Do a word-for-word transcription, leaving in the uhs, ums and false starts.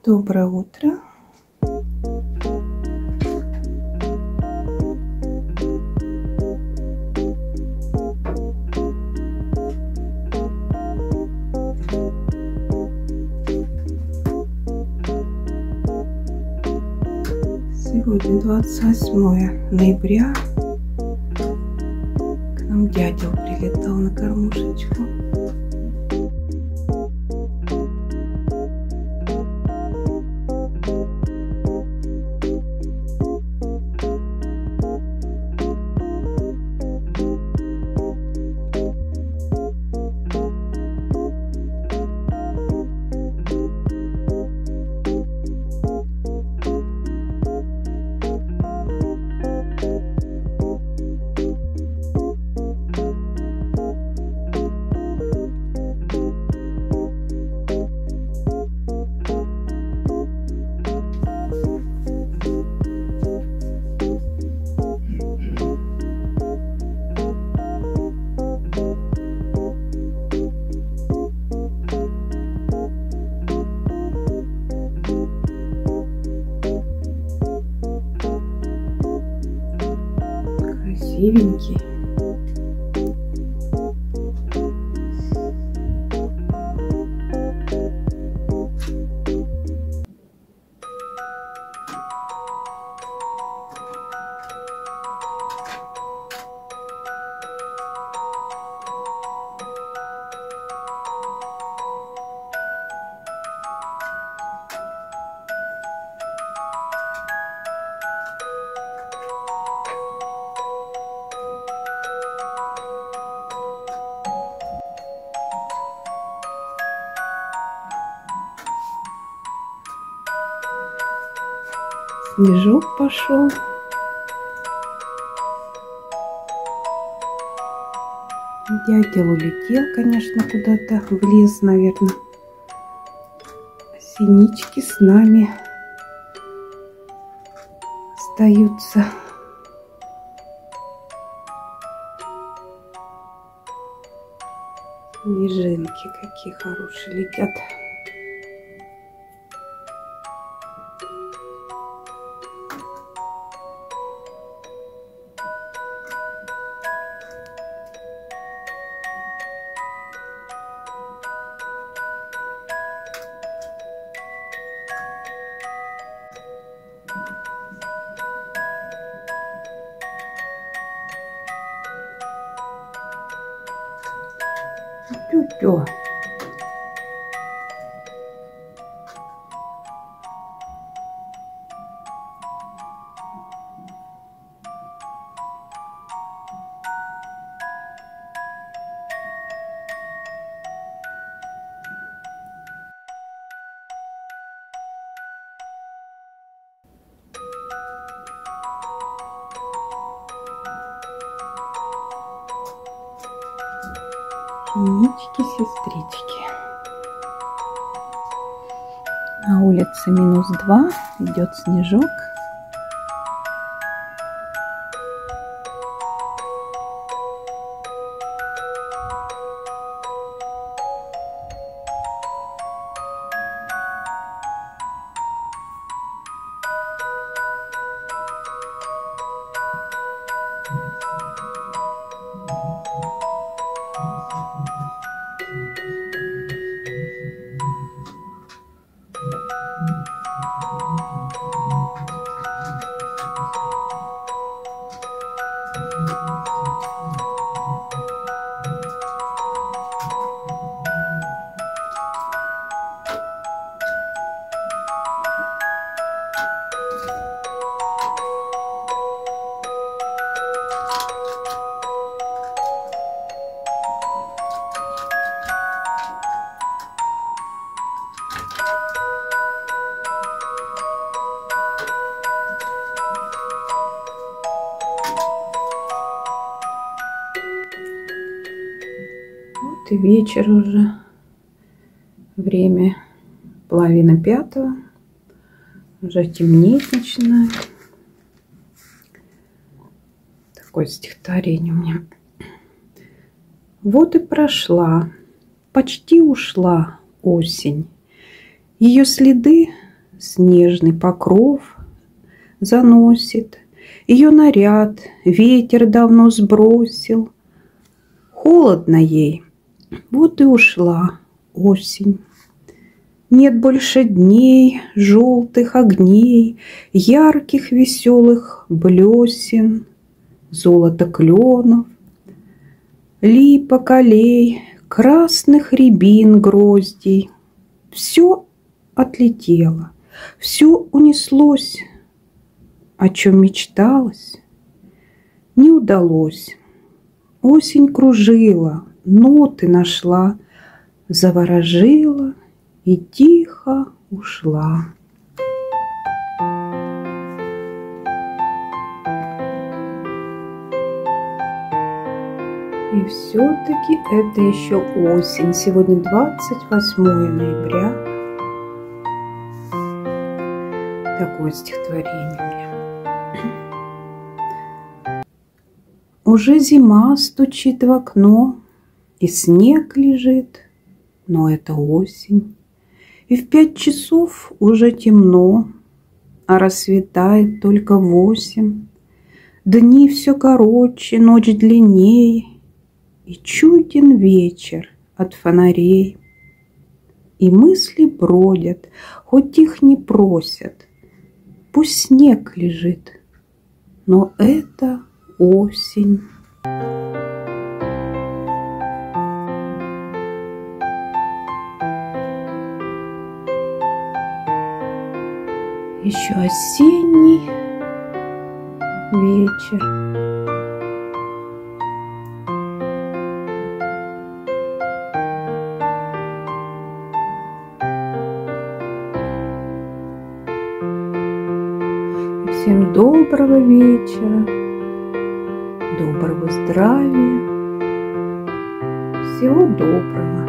Доброе утро. Сегодня двадцать восьмое ноября. К нам дятел прилетал на кормушечку. Красивенький. Снежок пошел. Дятел улетел, конечно, куда-то в лес, наверное. Синички с нами остаются. Снежинки какие хорошие летят. Тю-тю. Синички-сестрички. На улице минус два, идет снежок. Вот и вечер уже. Время половина пятого. Уже темнеть начинает. Такое стихотворение у меня. Вот и прошла, почти ушла осень. Ее следы снежный покров заносит. Ее наряд ветер давно сбросил. Холодно ей, вот и ушла осень. Нет больше дней, желтых огней, ярких веселых блесен, золото кленов, липок аллей, красных рябин гроздей. Все отлетело, все унеслось, о чем мечталось, не удалось. Осень кружила, ноты нашла, заворожила и тихо ушла. И все-таки это еще осень. Сегодня двадцать восьмое ноября. Такое стихотворение у меня. Уже зима стучит в окно, и снег лежит, но это осень. И в пять часов уже темно, а рассветает только восемь. Дни все короче, ночь длиннее, и чуден вечер от фонарей. И мысли бродят, хоть их не просят, пусть снег лежит, но это осень. Еще осенний вечер. Всем доброго вечера, доброго здравия, всего доброго.